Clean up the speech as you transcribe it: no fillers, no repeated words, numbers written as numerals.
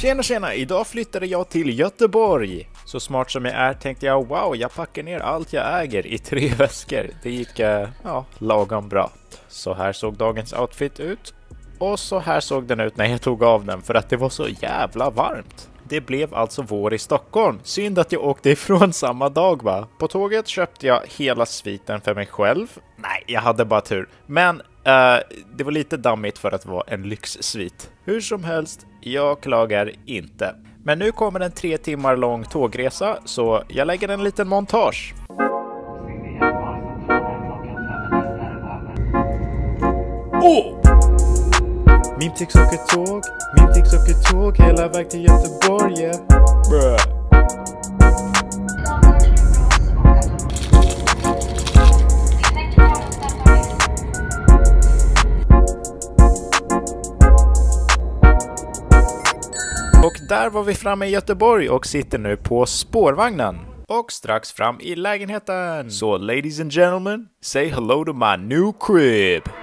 Tjena tjena, idag flyttade jag till Göteborg. Så smart som jag är tänkte jag, wow, jag packar ner allt jag äger i 3 väskor. Det gick, lagom bra. Så här såg dagens outfit ut. Och så här såg den ut när jag tog av den för att det var så jävla varmt. Det blev alltså vår i Stockholm. Synd att jag åkte ifrån samma dag va. På tåget köpte jag hela sviten för mig själv. Nej, jag hade bara tur. Men det var lite dammigt för att vara en lyxsvit. Hur som helst, jag klagar inte. Men nu kommer en 3 timmar lång tågresa så jag lägger en liten montage. Mimtix åker tåg hela väg till Göteborg, yeah. Och där var vi framme i Göteborg och sitter nu på spårvagnen. Och strax fram i lägenheten. Så ladies and gentlemen, say hello to my new crib.